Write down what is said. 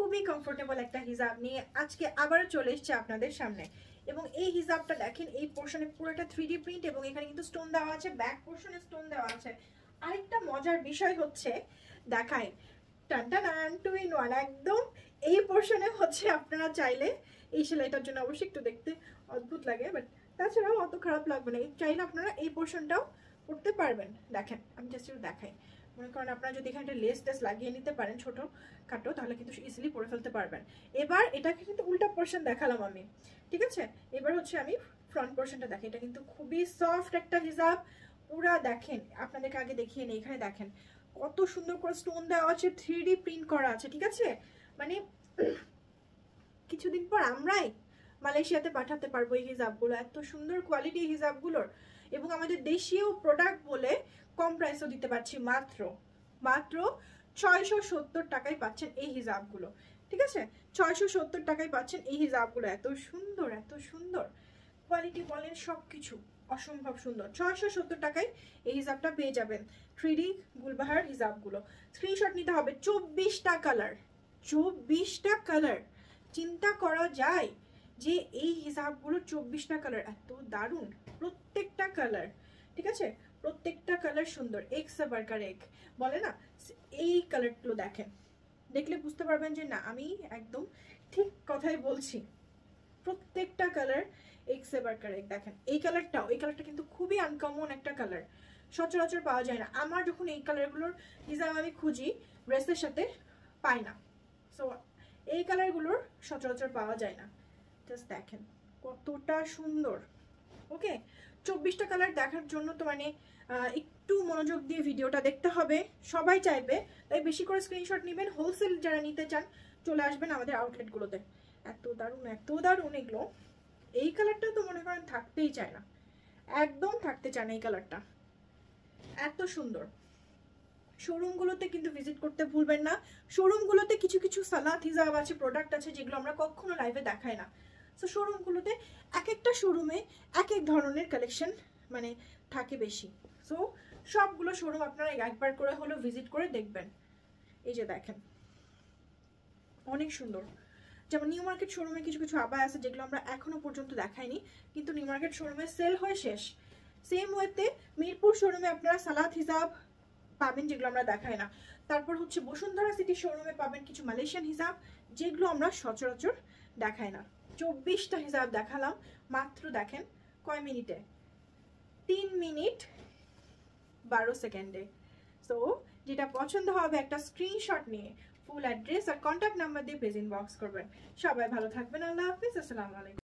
খুবই কমফোর্টেবল একটা হিজাব নিয়ে আজকে আবারও চলে এসেছে আপনাদের সামনে। এবং এই হিজাবটা দেখেন, এই পোর্শনে পুরোটা 3D প্রিন্ট এবং এখানে কিন্তু স্টোন দেওয়া আছে, ব্যাক পোর্শনে স্টোন দেওয়া আছে। আরেকটা মজার বিষয় হচ্ছে, দেখায় টানটান 2 in 1 একদম। এই পোর্শনে হচ্ছে আপনারা চাইলে এই সেলাইটার জন্য অবশ্যই একটু দেখতে অদ্ভুত লাগে, বাট তাছাড়াও অত খারাপ লাগবে না। চাইলে আপনারা এই পোর্শনটাও করতে পারবেন। দেখেন আমি জাস্ট একটু দেখাই, মনে করেন আপনারা যদি এখানে একটা লেস টেস লাগিয়ে নিতে পারেন ছোটো খাটো, তাহলে কিন্তু ইজিলি পরে ফেলতে পারবেন। এবার এটা কিন্তু উল্টা পোর্শন দেখালাম আমি, ঠিক আছে? এবার হচ্ছে আমি ফ্রন্ট পোর্শনটা দেখি। এটা কিন্তু খুবই সফট একটা হিজাব, পুরা দেখেন আপনাদেরকে আগে দেখিয়ে নেই। এখানে দেখেন কত সুন্দর করে স্টোন দেওয়া আছে, 3D প্রিন্ট করা আছে, ঠিক আছে? মানে কিছুদিন পর আমরাই মালয়েশিয়াতে পাঠাতে পারবো এই হিজাবগুলো, এত সুন্দর কোয়ালিটি এই হিজাবগুলোর। এবং আমাদের দেশীয় প্রোডাক্ট বলে কম প্রাইসও দিতে পারছি, মাত্র 670 টাকায় পাচ্ছেন এই হিজাবগুলো, ঠিক আছে? 670 টাকায় পাচ্ছেন এই হিজাবগুলো। এত সুন্দর, এত সুন্দর কোয়ালিটি বলেন, সবকিছু অসম্ভব সুন্দর। 670 টাকায় এই হিজাবটা পেয়ে যাবেন। 3D গুলবাহার হিজাবগুলো স্ক্রিনশট নিতে হবে। 24টা কালার, 24টা কালার। চিন্তা করা যায় যে এই হিজাবগুলো 24টা কালার, এত দারুণ প্রত্যেকটা কালার, ঠিক আছে? প্রত্যেকটা কালার সুন্দর, এক সে বারকার এক বলে না, এই কালারগুলো দেখেন, দেখলে বুঝতে পারবেন যে না আমি একদম ঠিক কথাই বলছি। প্রত্যেকটা কালার এক সে বারকার এক। দেখেন এই কালারটাও, এই কালারটা কিন্তু খুবই আনকমন একটা কালার, সচরাচর পাওয়া যায় না। আমার যখন এই কালারগুলোর হিজাব আমি খুঁজি ড্রেসের সাথে পাই না, সো এই কালারগুলোর সচরাচর পাওয়া যায় না। জাস্ট দেখেন কতটা সুন্দর। ওকে, 24টা কালার দেখার জন্য তো মানে একটু মনোযোগ দিয়ে ভিডিওটা দেখতে হবে, সবাই চাইবে, তাই বেশি করে স্ক্রিনশট নেবেন। হোলসেল যারা নিতে চান চলে আসবেন আমাদের আউটলেটগুলোতে। এত দারুণ, এত দারুণ এগুলো। এই কালারটা তো মনে করেন থাকতেই চায় না, একদম থাকতে চায় না এই কালারটা, এত সুন্দর। শোরুমগুলোতে কিন্তু ভিজিট করতে ভুলবেন না। শোরুমগুলোতে কিছু কিছু সালাত হিজাব আছে, প্রোডাক্ট আছে যেগুলো আমরা কখনো লাইভে দেখাই না। সো শোরুমগুলোতে এক একটা শোরুমে এক এক ধরনের কালেকশন মানে থাকে বেশি। সো সবগুলো শোরুম আপনারা একবার করে হলো ভিজিট করে দেখবেন। এই যে দেখেন অনেক সুন্দর। যেমন নিউ মার্কেট শোরুমে কিছু কিছু আবায়া আছে যেগুলো আমরা এখনো পর্যন্ত দেখাইনি, কিন্তু নিউ মার্কেট শোরুমে সেল হয়ে শেষ। সেম ওয়েতে মিরপুর শোরুমে আপনারা সালাত হিজাব পাবেন যেগুলো আমরা দেখাই না। তারপর হচ্ছে বসুন্ধরা সিটি শোরুমে পাবেন কিছু মালয়েশিয়ান হিজাব যেগুলো আমরা সচরাচর দেখাই না। 24টা হিজাব দেখালাম মাত্র, দেখেন কয় মিনিটে, 3 মিনিট 12 সেকেন্ডে। সো যেটা পছন্দ হবে একটা স্ক্রিনশট নিয়ে ফুল অ্যাড্রেস আর কন্ট্যাক্ট নাম্বার দিয়ে পেজ ইনবক্স করবেন। সবাই ভালো থাকবেন, আল্লাহ হাফিজ, আসসালামু আলাইকুম।